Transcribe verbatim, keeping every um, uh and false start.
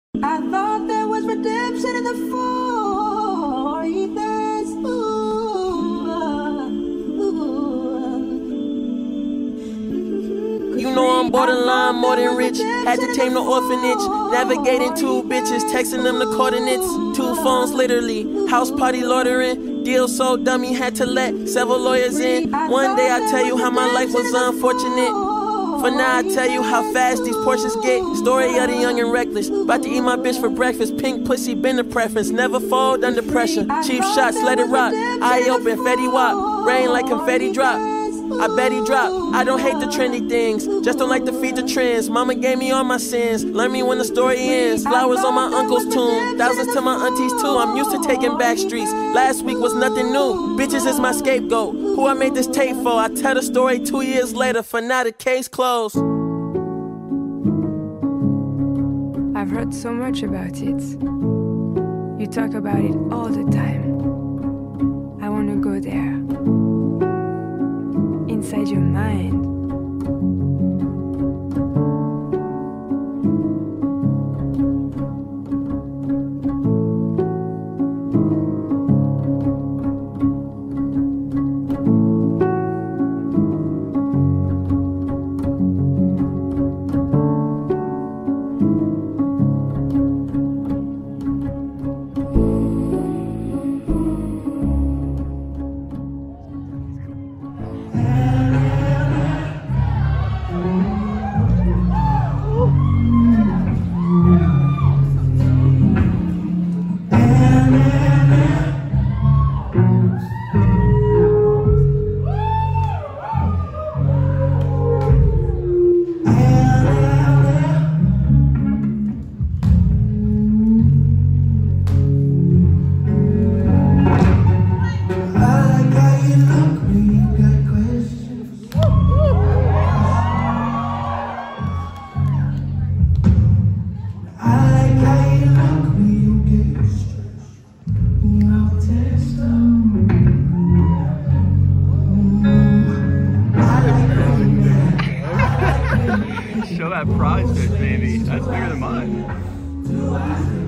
I thought there was redemption in the four events. Ooh, ooh. You know I'm borderline, more than rich. Had to tame the orphanage. Navigating two bitches, texting them the coordinates. Two phones literally, house party loitering. Deal so dummy, had to let several lawyers in. One day I tell you how my life was unfortunate. For now I tell you how fast these Porsches get. Story of the young and reckless. About to eat my bitch for breakfast. Pink pussy been the preference. Never fold under pressure. Cheap shots, let it rock. Eye open, Fetty Wap. Rain like confetti drop. I bet he drop. I don't hate the trendy things, just don't like to feed the trends. Mama gave me all my sins, learn me when the story ends. Flowers on my uncle's tomb, thousands to my aunties too. I'm used to taking back streets, last week was nothing new. Bitches is my scapegoat, who I made this tape for. I tell the story two years later, for now the case closed. I've heard so much about it. You talk about it all the time. I want to go there. Inside your mind. Show that prize fish, baby. That's bigger than mine.